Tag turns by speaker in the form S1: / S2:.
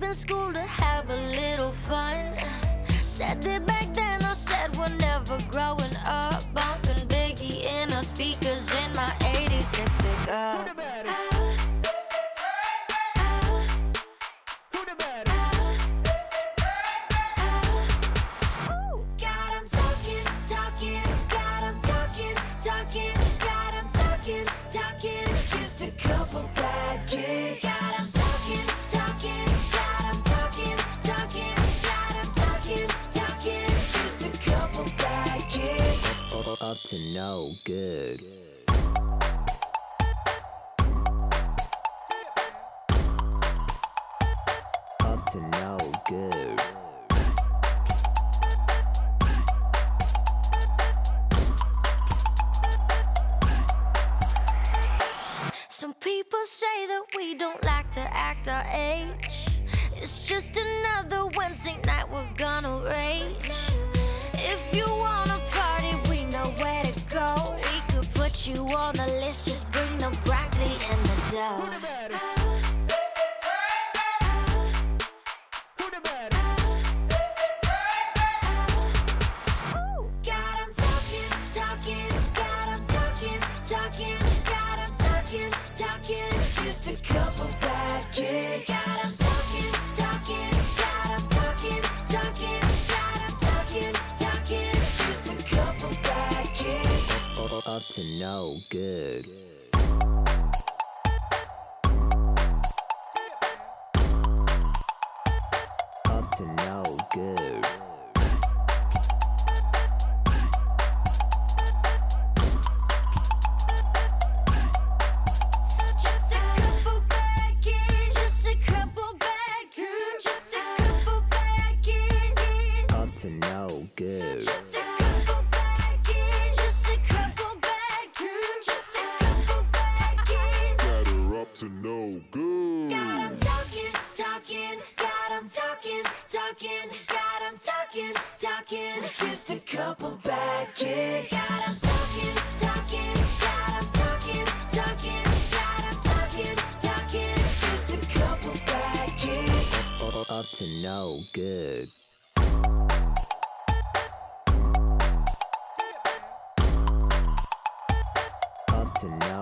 S1: skipping school to have a little fun. Said it back then, I said we're never growing up. Bumping Biggie in our speakers in my 86 pickup.
S2: Just a couple bad kids. Got 'em talking, talking. Got 'em talking, talking. Got 'em talking, talking. Just a couple bad kids.
S3: Up to no good. Up to no good.
S1: Some people say that we don't like to act our age. It's just another Wednesday night we're gonna rage. If you wanna party, we know where to go. We could put you on the list, just bring the broccoli and the dough. Got 'em talking, talking. Got 'em talking, talking. Got 'em talking, talking.
S2: Just a couple bad kids.
S1: Got 'em talking, talking. Got 'em talking, talking. Got 'em talking, talking.
S2: Just a couple bad kids.
S3: Up to no good. Up to no good.
S1: Just a couple bad kids. Just a couple bad kids. Just a couple bad kids.
S3: Up to no good.
S1: Just a couple bad kids. Just a couple bad kids. Just a couple bad kids.
S4: Got her up to no good.
S1: Got 'em talking, talking. Got 'em talking, talking. Got 'em talking, talking.
S2: Just a couple bad kids.
S1: Got 'em talking, talking. Got 'em talking, talking. Got 'em talking, talking.
S2: Just a couple bad kids.
S3: Up to no good. Up to no